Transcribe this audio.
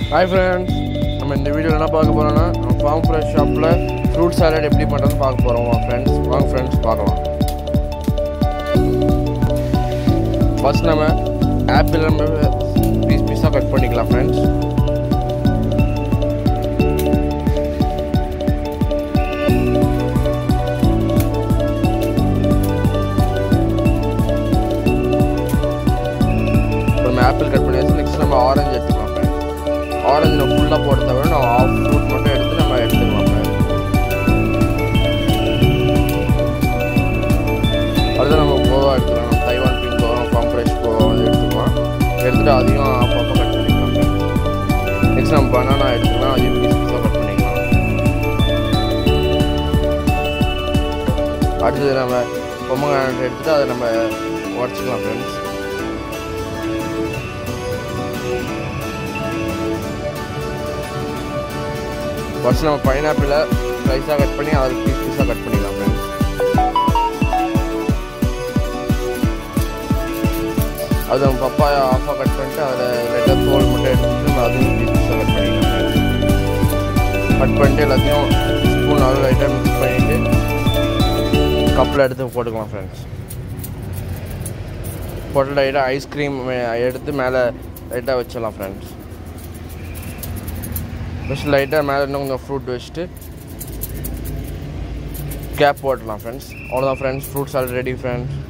Hi friends, நம்ம இந்த வீடியோல என்ன பார்க்க போறோம்னா ஃபார்ம் ஃப்ரெஷ் ஷாப்ல ஃப்ரூட் சாலட் எப்படி பண்றதுன்னு பார்க்க போறோம் ஃப்ரெண்ட்ஸ் பார்க்கலாம். ஃபர்ஸ்ட் நம்ம ஆப்பிள் நம்ம பீஸா கட் பண்ணிக்கலாம் ஃப்ரெண்ட்ஸ். ஆப்பிள் கட் பண்ணியாச்சு. நெக்ஸ்ட் நம்ம ஆரஞ்சு எடுத்துக்கலாம் ஃப்ரெண்ட்ஸ். ஆரஞ்சு நம்ம ஃபுல்லாக போட தவிர நம்ம ஆஃப் ஃப்ரூட் மட்டும் எடுத்து நம்ம எடுத்துக்கலாம் ஃப்ரெண்ட்ஸ். அடுத்து நம்ம கோவா எடுத்துக்கலாம். நம்ம Taiwan pink guava, farm fresh guava வந்து எடுத்துக்கலாம். எடுத்துகிட்டு அதையும் அப்பப்போ கட் பண்ணிக்கலாம் ஃப்ரெண்ட்ஸ். நெக்ஸ்ட் நம்ம பனானா எடுத்துக்கலாம். அதையும் பீஸாக கட் பண்ணிக்கலாம். அடுத்தது நம்ம பொமோகிரானேட் எடுத்துகிட்டு அதை நம்ம உடச்சிக்கலாம் ஃப்ரெண்ட்ஸ். ஃபர்ஸ்ட் நம்ம பைனாப்பிளை ஸ்லைஸாக கட் பண்ணி அதை பீஸாக கட் பண்ணிக்கலாம் ஃப்ரெண்ட்ஸ். அது நம்ம பப்பாயா ஆஃபாக கட் பண்ணிட்டு அதில் ரெட்டாக தோல் மட்டும் எடுத்துட்டு நம்ம அதுவும் பீஸாக கட் பண்ணிக்கலாம் ஃப்ரெண்ட்ஸ். கட் பண்ணிட்டு எல்லாத்தையும் ஸ்பூன் அளவு லைட்டாக மிக்ஸ் பண்ணிவிட்டு கப்பில் எடுத்து போட்டுக்கலாம் ஃப்ரெண்ட்ஸ். போட்டு லைட்டாக ஐஸ்கிரீம் எடுத்து மேலே லைட்டாக வச்சிடலாம் ஃப்ரெண்ட்ஸ். ஃபஸ்ட் லைட்டாக மேலே இன்னும் கொஞ்சம் ஃப்ரூட் வச்சுட்டு கேப் போட்டலாம் ஃப்ரெண்ட்ஸ். அவ்வளோதான் friends, fruit salad ready friends.